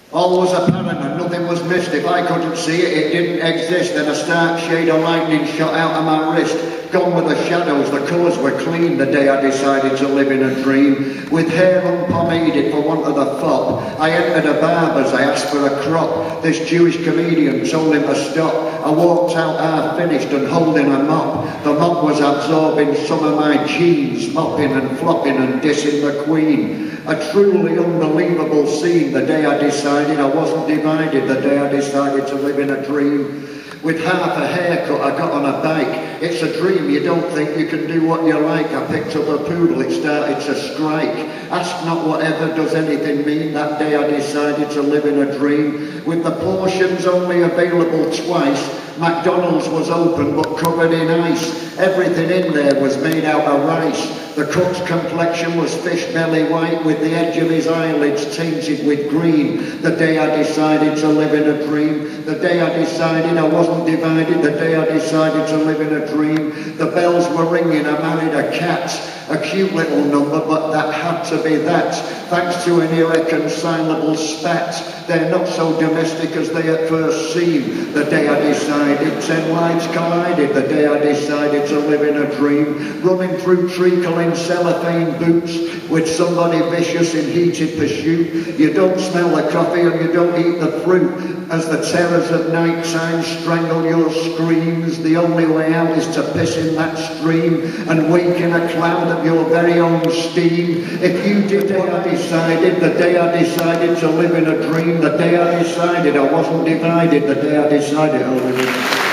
All was apparent and nothing was missed. If I couldn't see it, it didn't exist. Then a stark shade of lightning shot out of my wrist. Gone were the shadows, the colours were clean the day I decided to live in a dream. With hair unpomaded for want of the fop, I entered a barber's, I asked for a crop. This Jewish comedian told him to stop. I walked out half finished and holding a mop. The mop was absorbing some of my jeans, mopping and flopping and dissing the Queen. A truly unbelievable scene the day I decided I wasn't divided, the day I decided to live in a dream. With half a haircut I got on a bike. It's a dream, you don't think you can do what you like. I picked up a poodle, it started to strike. Ask not whatever does anything mean. That day I decided to live in a dream. With the portions only available twice, McDonald's was open but covered in ice. Everything in there was made out of rice. The cook's complexion was fish belly white, with the edge of his eyelids tainted with green. The day I decided to live in a dream. The day I decided I wasn't divided. The day I decided to live in a dream. The bells were ringing, I married a cat. A cute little number, but that had to be that. Thanks to an irreconcilable spat. They're not so domestic as they at first seem. The day I decided, 10 lives collided. The day I decided to live in a dream. Running through treacle-in cellophane boots with somebody vicious in heated pursuit. You don't smell the coffee and you don't eat the fruit. As the terrors of night time strangle your screams, the only way out is to piss in that stream and wake in a cloud of your very own steam. If you did what I decided, the day I decided to live in a dream, the day I decided I wasn't divided, the day I decided I was